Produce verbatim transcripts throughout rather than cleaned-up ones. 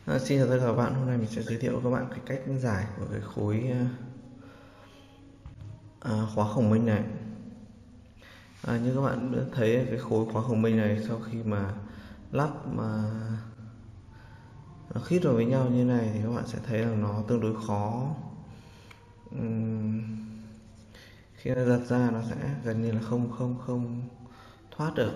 À, xin chào tất cả các bạn, hôm nay mình sẽ giới thiệu với các bạn cái cách giải của cái khối à, khóa khổng minh này. À, như các bạn đã thấy cái khối khóa khổng minh này sau khi mà lắp mà nó khít vào với nhau như này thì các bạn sẽ thấy rằng nó tương đối khó. Uhm, khi nó giật ra nó sẽ gần như là không không không thoát được.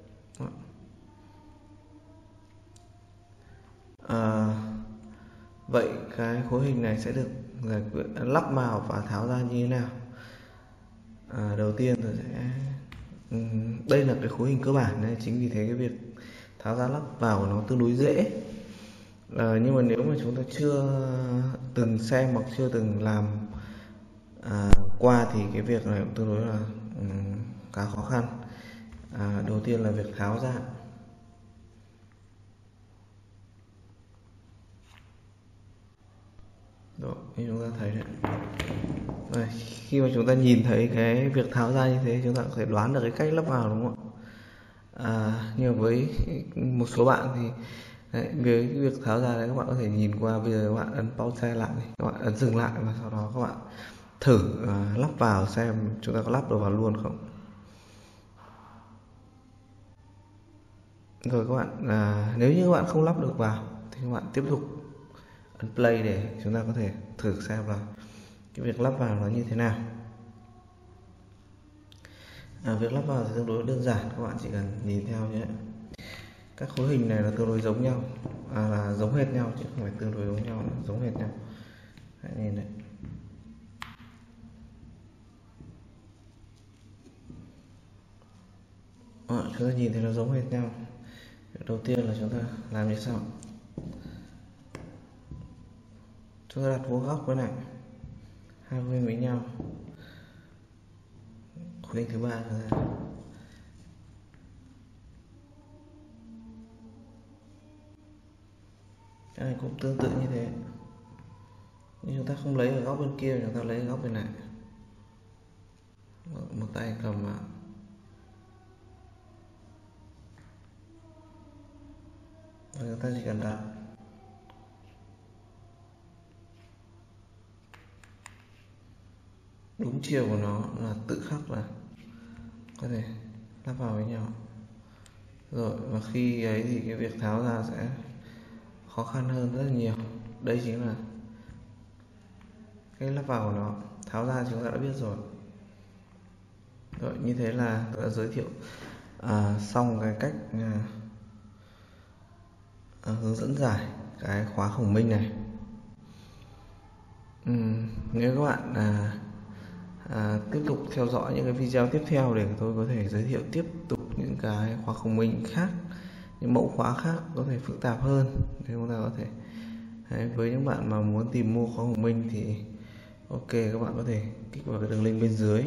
À, vậy cái khối hình này sẽ được giải quyết, lắp vào và tháo ra như thế nào? À, đầu tiên tôi sẽ đây là cái khối hình cơ bản này, chính vì thế cái việc tháo ra lắp vào nó tương đối dễ. À, nhưng mà nếu mà chúng ta chưa từng xem hoặc chưa từng làm à, qua thì cái việc này cũng tương đối là um, khá khó khăn. À, đầu tiên là việc tháo ra. Đó, như chúng ta thấy đấy. Rồi, khi mà chúng ta nhìn thấy cái việc tháo ra như thế chúng ta có thể đoán được cái cách lắp vào, đúng không ạ? À, nhưng với một số bạn thì đấy, với cái việc tháo ra đấy các bạn có thể nhìn qua. Bây giờ các bạn ấn pause lại này, các bạn ấn dừng lại và sau đó các bạn thử uh, lắp vào xem chúng ta có lắp được vào luôn không. Rồi các bạn à, nếu như các bạn không lắp được vào thì các bạn tiếp tục ấn play để chúng ta có thể thử xem là cái việc lắp vào nó như thế nào. À, việc lắp vào thì tương đối đơn giản, các bạn chỉ cần nhìn theo nhé. Các khối hình này là tương đối giống nhau, à, là giống hệt nhau chứ không phải tương đối giống nhau, là giống hệt nhau. Hãy nhìn này. À, chúng ta nhìn thấy nó giống hệt nhau. Đầu tiên là chúng ta làm như sau: chúng ta đặt vuông góc với này, hai bên với nhau. Khối hình thứ ba là cái này cũng tương tự như thế, nhưng chúng ta không lấy ở góc bên kia, chúng ta lấy ở góc bên này. Một tay cầm vào, và chúng ta chỉ cần đặt đúng chiều của nó là tự khắc là có thể lắp vào với nhau. Rồi, và khi ấy thì cái việc tháo ra sẽ khó khăn hơn rất là nhiều. Đây chính là cái lắp vào của nó. Tháo ra chúng ta đã biết rồi. Rồi, như thế là tôi đã giới thiệu à, xong cái cách à, à, hướng dẫn giải cái khóa khổng minh này. uhm, Nếu các bạn à, à, tiếp tục theo dõi những cái video tiếp theo để tôi có thể giới thiệu tiếp tục những cái khóa khổng minh khác, những mẫu khóa khác có thể phức tạp hơn để chúng ta có thể đấy, với những bạn mà muốn tìm mua khóa khổng minh thì ok, các bạn có thể kích vào cái đường link bên dưới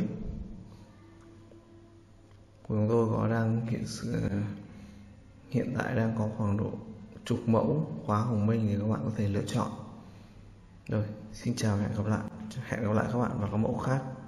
của chúng tôi. Có đang hiện sự hiện tại đang có khoảng độ chục mẫu khóa khổng minh thì các bạn có thể lựa chọn. Rồi, xin chào, hẹn gặp lại hẹn gặp lại các bạn vào các mẫu khác.